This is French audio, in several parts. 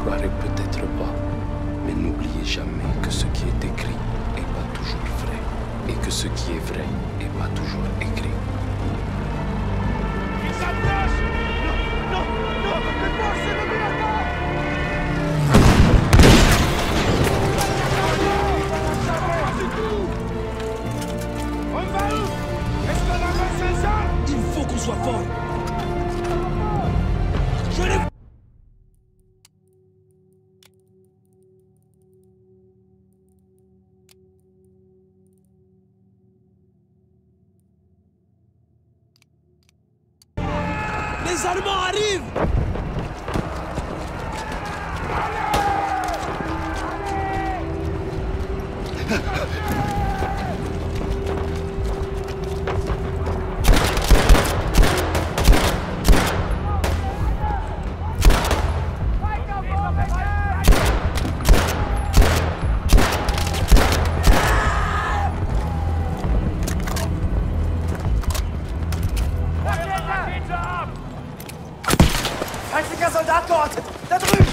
croirez peut-être pas, mais n'oubliez jamais que ce qui est écrit n'est pas toujours vrai, et que ce qui est vrai n'est pas toujours écrit. Ils s'approchent! Non, non, non! Les forces ennemies attaquent! On va où? Est-ce qu'on avance ensemble? Il faut qu'on soit fort. Je les... Les Allemands arrivent! Feindlicher Soldat geortet! Da drüben!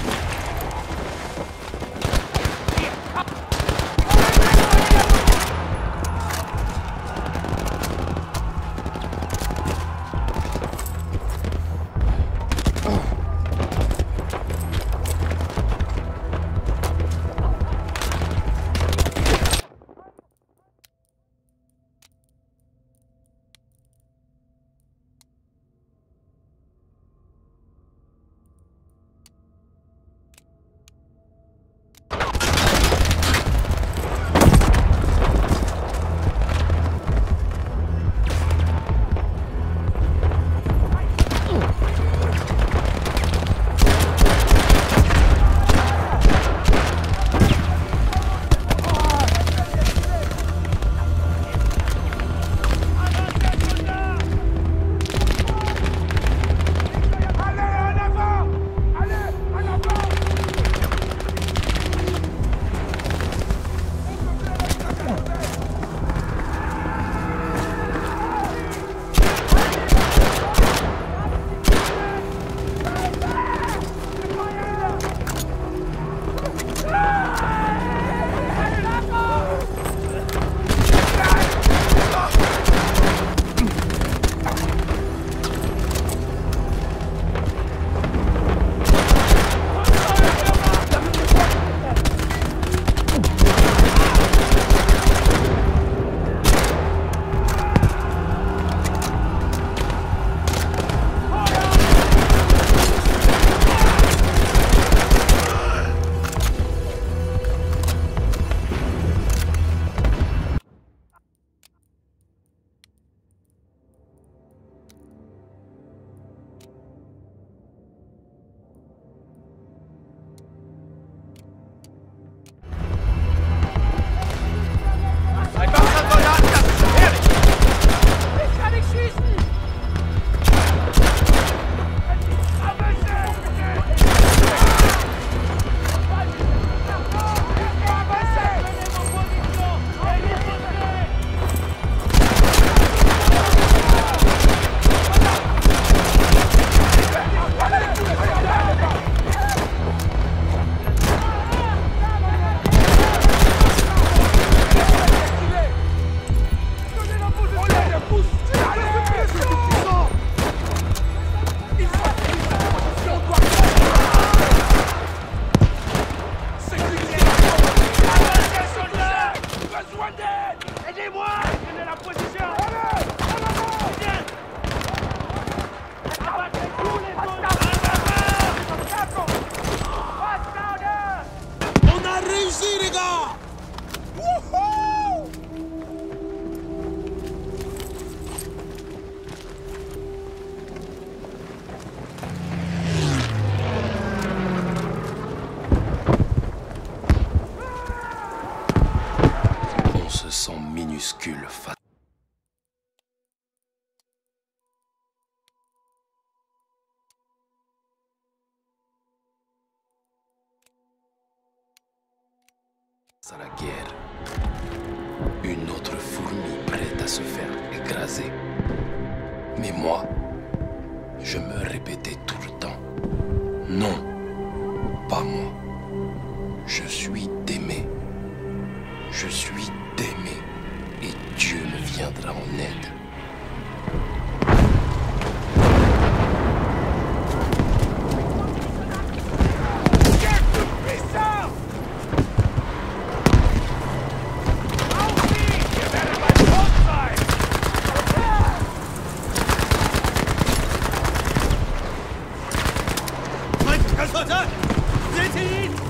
minuscule face à la guerre. Une autre fourmi prête à se faire écraser. Mais moi, je me répétais tout le temps, non, pas moi. Je suis d'aimer. Je suis d'aimer. Et Dieu me viendra en aide. Herr Soldat! Seht ihr ihn?